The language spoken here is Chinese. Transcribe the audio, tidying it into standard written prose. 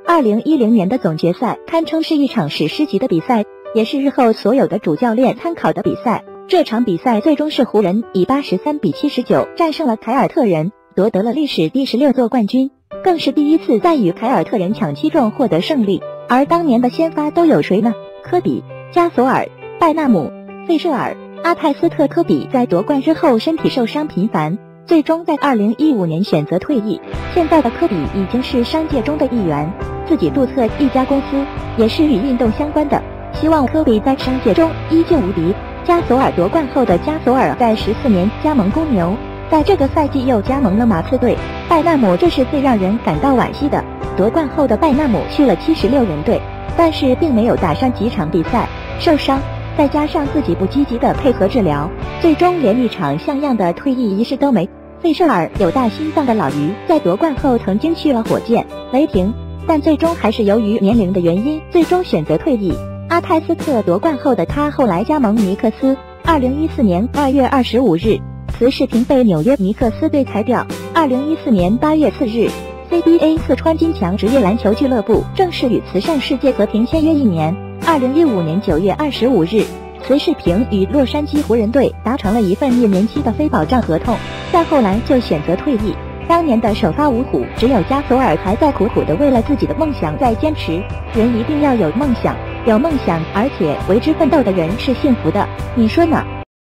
2010年的总决赛堪称是一场史诗级的比赛，也是日后所有的主教练参考的比赛。这场比赛最终是湖人以83比79战胜了凯尔特人，夺得了历史第16座冠军，更是第一次在与凯尔特人抢七中获得胜利。而当年的先发都有谁呢？科比、加索尔、拜纳姆、费舍尔、阿泰斯特。科比在夺冠之后身体受伤频繁，最终在2015年选择退役。现在的科比已经是商界中的一员，自己注册一家公司，也是与运动相关的，希望科比在商界中依旧无敌。加索尔夺冠后的加索尔在14年加盟公牛，在这个赛季又加盟了马刺队。拜纳姆这是最让人感到惋惜的，夺冠后的拜纳姆去了76人队，但是并没有打上几场比赛，受伤，再加上自己不积极的配合治疗，最终连一场像样的退役仪式都没。费舍尔有大心脏的老于在夺冠后曾经去了火箭、雷霆，但最终还是由于年龄的原因最终选择退役。阿泰斯特夺冠后的他后来加盟尼克斯，2014年2月25日，此事情被纽约尼克斯队裁掉。2014年8月4日，CBA 四川金强职业篮球俱乐部正式与慈善世界和平签约1年。2015年9月25日，慈世平与洛杉矶湖人队达成了一份1年期的非保障合同，再后来就选择退役。当年的首发五虎只有加索尔还在苦苦的为了自己的梦想在坚持。人一定要有梦想，有梦想而且为之奋斗的人是幸福的，你说呢？